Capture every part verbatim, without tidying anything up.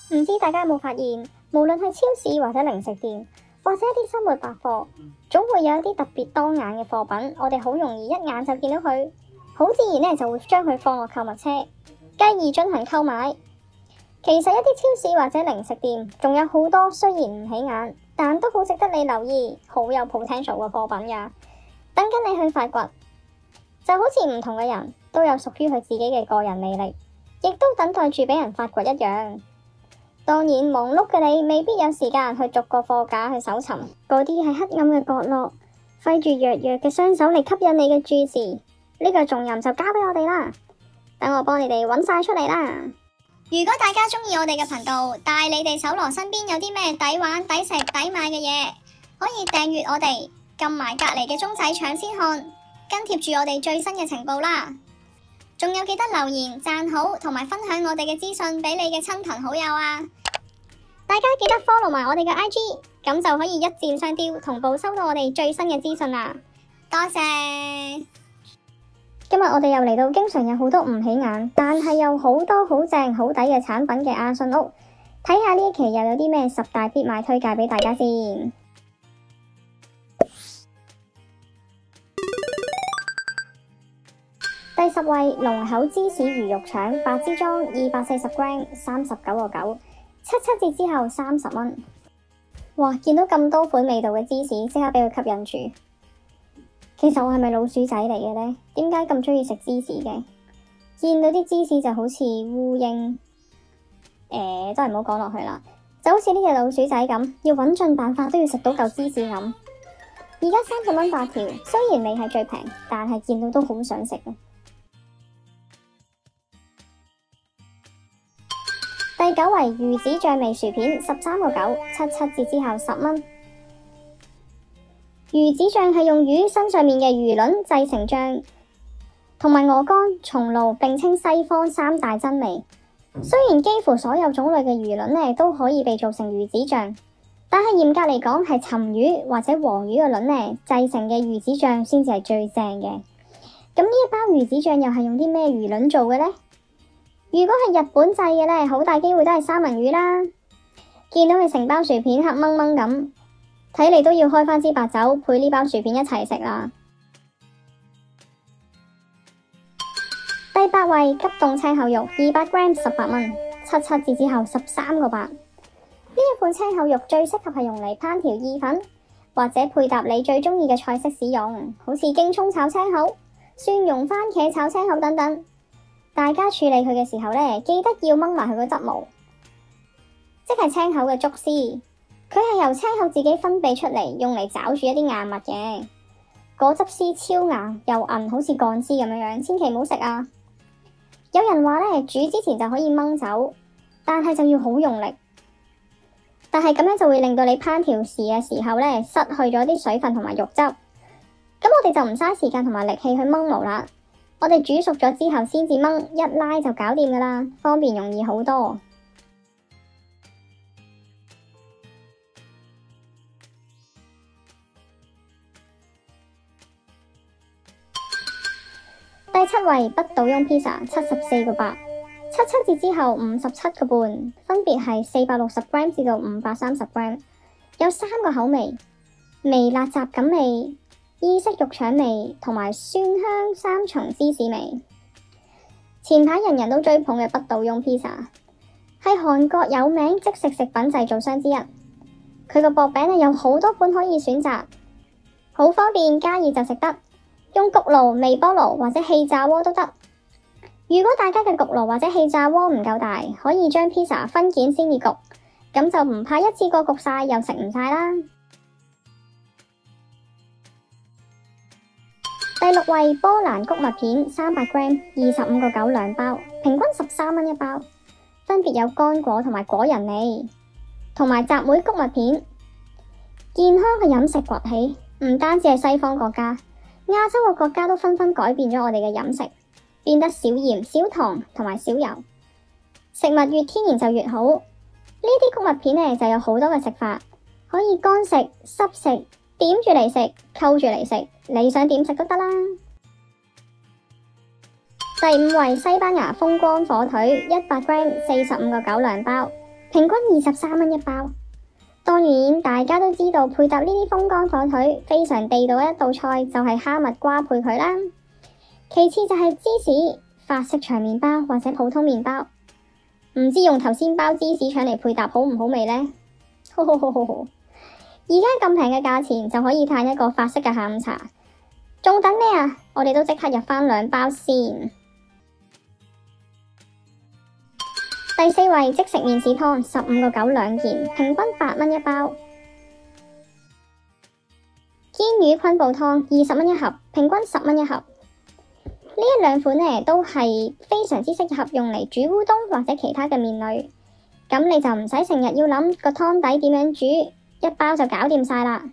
唔知大家有冇發現，無論係超市或者零食店，或者一啲生活百貨，總會有一啲特別當眼嘅貨品，我哋好容易一眼就見到佢，好自然咧就會將佢放落購物車，繼而進行購買。其實一啲超市或者零食店仲有好多雖然唔起眼，但都好值得你留意，好有 potential 嘅貨品㗎，等緊你去發掘。就好似唔同嘅人都有屬於佢自己嘅個人魅力，亦都等待住俾人發掘一樣。當然忙碌嘅你未必有時間去逐個貨架去搜尋，嗰啲係黑暗嘅角落，揮住弱弱嘅雙手嚟吸引你嘅注視。呢個重任就交俾我哋啦，等我幫你哋揾晒出嚟啦。如果大家中意我哋嘅頻道，帶你哋搜羅身邊有啲咩抵玩、抵食、抵買嘅嘢，可以訂閱我哋，撳埋隔籬嘅鐘仔搶先看，跟貼住我哋最新嘅情報啦。仲有記得留言、讚好同埋分享我哋嘅資訊俾你嘅親朋好友啊！大家記得 follow 埋我哋嘅 I G， 咁就可以一箭雙雕，同步收到我哋最新嘅資訊啦。多謝！今日我哋又嚟到經常有好多唔起眼，但係又好多好正好抵嘅產品嘅阿信屋，睇下呢一期又有啲咩十大必買推介俾大家先。第十位，龍口芝士魚肉腸八支裝二百四十 gram， 三十九個九，七七折之後三十蚊。哇！見到咁多款味道嘅芝士，即刻俾佢吸引住。其實我係咪老鼠仔嚟嘅呢？點解咁中意食芝士嘅？見到啲芝士就好似烏蠅，誒、呃，都係唔好講落去啦。就好似呢隻老鼠仔咁，要揾盡辦法都要食到嚿芝士咁。而家三十蚊八條，雖然未係最平，但係見到都好想食啊！第九位魚子醬味薯片十三個九，七七折之後十蚊。魚子醬係用魚身上面嘅魚卵製成醬，同埋鵝肝、松露並稱西方三大珍味。雖然幾乎所有種類嘅魚卵呢都可以被做成魚子醬，但係嚴格嚟講係鱘魚或者黃魚嘅卵呢製成嘅魚子醬先至係最正嘅。咁呢一包魚子醬又係用啲咩魚卵做嘅呢？如果係日本製嘅呢，好大機會都係三文魚啦。見到佢成包薯片黑掹掹咁，睇嚟都要開翻支白酒配呢包薯片一齊食啦。第八位急凍青口肉二百 gram 十八蚊，七七折之後十三個八。呢一款青口肉最適合係用嚟烹調意粉，或者配搭你最中意嘅菜式使用，好似京蔥炒青口、蒜蓉番茄炒青口等等。大家處理佢嘅時候呢，記得要掹埋佢個汁毛，即係青口嘅竹絲。佢係由青口自己分泌出嚟，用嚟抓住一啲硬物嘅。果汁絲超硬又韌，好似鋼絲咁樣樣，千祈唔好食啊！有人話呢，煮之前就可以掹走，但係就要好用力。但係咁樣就會令到你烹調時嘅時候呢，失去咗啲水分同埋肉汁。咁我哋就唔嘥時間同埋力氣去掹毛啦。我哋煮熟咗之後先至掹，一拉就搞掂噶啦，方便容易好多。第七位不倒翁披薩七十四個八，七七折之後五十七個半，分別係四百六十 gram 至到五百三十 gram， 有三個口味：微辣雜感味、意式肉腸味同埋酸香三重芝士味。前排人人都追捧嘅不倒翁披薩係韓國有名即食食品製造商之一，佢個薄餅有好多款可以選擇，好方便，加熱就食得，用焗爐、微波爐或者氣炸鍋都得。如果大家嘅焗爐或者氣炸鍋唔夠大，可以將披薩分件先至焗，咁就唔怕一次過焗晒又食唔晒啦。第六位波蘭穀物片三百 gram 二十五個九兩包，平均十三蚊一包，分別有乾果同埋果仁味，同埋雜梅穀物片。健康嘅飲食崛起，唔單止係西方國家，亞洲嘅國家都紛紛改變咗我哋嘅飲食，變得少鹽、少糖同埋少油。食物越天然就越好。呢啲穀物片呢就有好多嘅食法，可以乾食、濕食、點住嚟食、溝住嚟食，你想點食都得啦。第五位西班牙風乾火腿一百 gram 四十五個九兩包，平平均二十三蚊一包。當然，大家都知道配搭呢啲風乾火腿非常地道嘅一道菜就係哈密瓜配佢啦。其次就係芝士、法式長麵包或者普通麵包。唔知用頭先包芝士腸嚟配搭好唔好味呢？呵呵呵呵呵。而家咁平嘅價錢就可以嘆一個法式嘅下午茶，仲等咩啊？我哋都即刻入返兩包先。第四位即食麵豉湯，十五個九兩件，平均八蚊一包。堅魚昆布湯二十蚊一盒，平均十蚊一盒。呢一兩款呢都係非常之適合用嚟煮烏冬或者其他嘅麵類，咁你就唔使成日要諗個湯底點樣煮，一包就搞掂晒啦。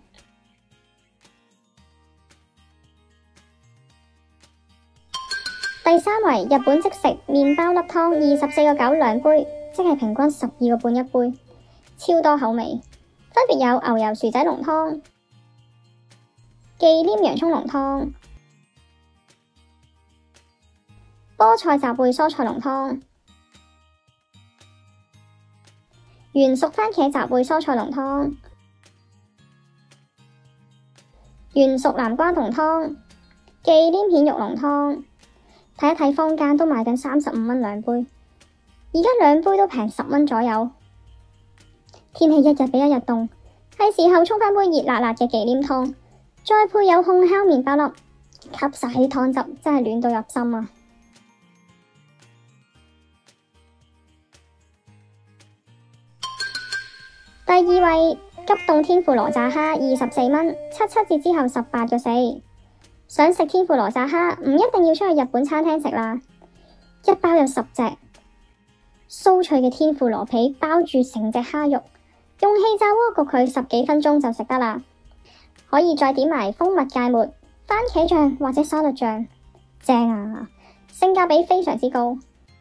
第三位日本即食麵包粒湯，二十四個九兩杯，即係平均十二個半一杯，超多口味，分別有牛油薯仔濃湯、忌廉洋蔥濃湯、菠菜雜燴蔬菜濃湯、原熟番茄雜燴蔬菜濃湯、原熟南瓜濃湯、忌廉蜆肉濃湯。睇一睇坊間都賣緊三十五蚊兩杯，而家兩杯都平十蚊左右。天氣一日比一日凍，係時候沖返杯熱辣辣嘅忌廉湯，再配有烘烤麵包粒，吸晒啲湯汁，真係暖到入心啊！第二位急凍天婦羅炸蝦，二十四蚊，七七折之後十八個四。想食天婦羅炸蝦，唔一定要出去日本餐廳食啦，一包有十隻，酥脆嘅天婦羅皮包住成隻蝦肉，用氣炸鍋焗佢十幾分鐘就食得啦。可以再點埋蜂蜜芥末、番茄醬或者沙律醬，正啊！性價比非常之高。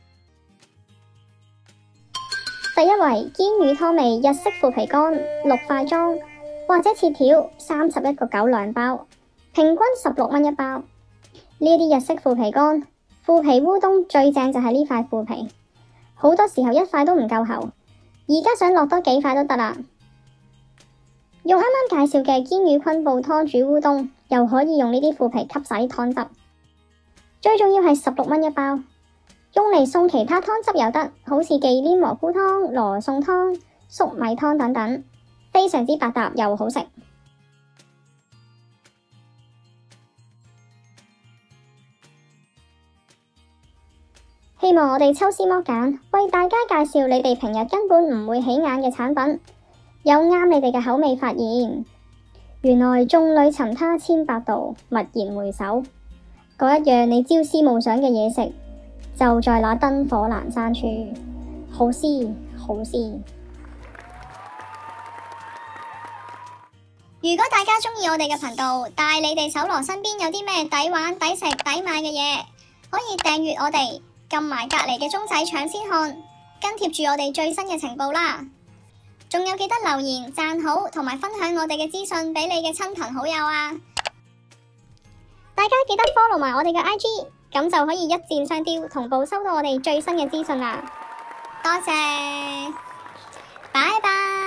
第一位煙魚湯味日式腐皮乾六塊裝，或者切條，三十一個九兩包。平均十六蚊一包。呢啲日式腐皮乾、腐皮烏冬最正就係呢塊腐皮，好多時候一塊都唔夠厚，而家想落多幾塊都得啦。用啱啱介紹嘅堅魚昆布湯煮烏冬，又可以用呢啲腐皮吸晒啲湯汁。最重要係十六蚊一包，用嚟送其他湯汁又得，好似忌廉蘑菇湯、羅宋湯、粟米湯等等，非常之百搭又好食。希望我哋抽絲剝繭，為大家介紹你哋平日根本唔會起眼嘅產品，有啱你哋嘅口味發現。原來眾裏尋他千百度，驀然回首，嗰一樣你朝思暮想嘅嘢食，就在那燈火闌珊處。好思好思。如果大家鍾意我哋嘅頻道，但係你哋手羅身邊有啲咩抵玩、抵食、抵買嘅嘢，可以訂閱我哋。撳埋隔籬嘅鐘仔搶先看，跟貼住我哋最新嘅情報啦。仲有記得留言、讚好同埋分享我哋嘅資訊俾你嘅親朋好友啊！大家記得 follow 埋我哋嘅 I G， 咁就可以一箭雙雕，同步收到我哋最新嘅資訊啦。多謝，拜拜。